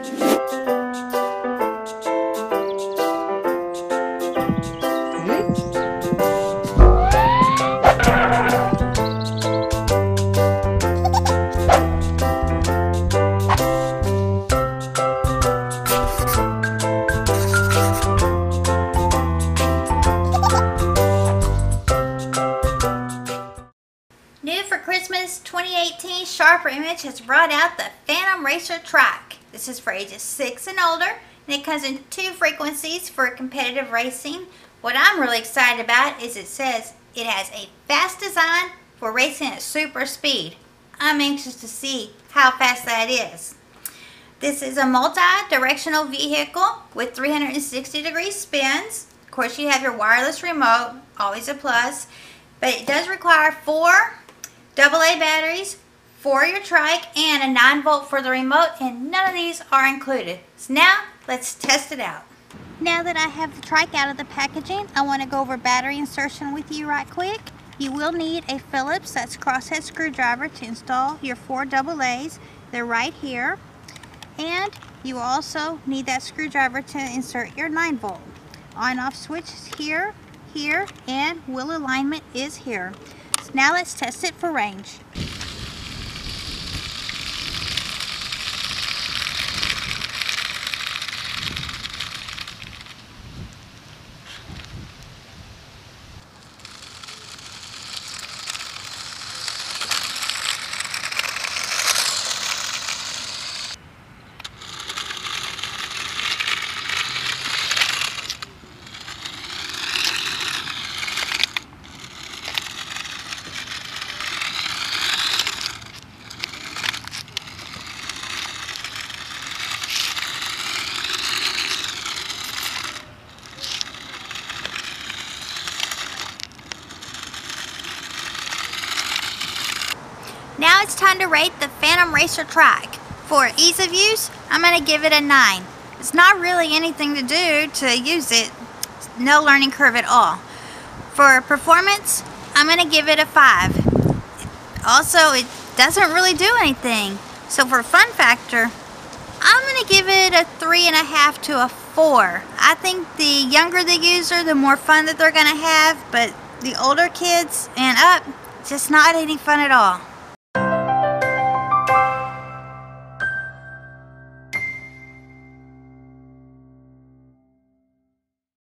New for Christmas 2018, Sharper Image has brought out the Phantom Racer Trike. This is for ages 6 and older, and it comes in 2 frequencies for competitive racing. What I'm really excited about is it says it has a fast design for racing at super speed. I'm anxious to see how fast that is. This is a multi-directional vehicle with 360-degree spins. Of course, you have your wireless remote, always a plus, but it does require 4 AA batteries for your trike and a 9-volt for the remote, and none of these are included. So now let's test it out. Now that I have the trike out of the packaging, I want to go over battery insertion with you right quick. You will need a Phillips, that's crosshead screwdriver, to install your 4 AA's. They're right here. And you also need that screwdriver to insert your 9-volt. On-off switch is here, here, and wheel alignment is here. So now let's test it for range. Now it's time to rate the Phantom Racer Trike. For ease of use, I'm going to give it a 9. It's not really anything to do to use it. No learning curve at all. For performance, I'm going to give it a 5. Also, it doesn't really do anything. So for fun factor, I'm going to give it a 3.5 to a 4. I think the younger the user, the more fun that they're going to have, but the older kids and up, just not any fun at all.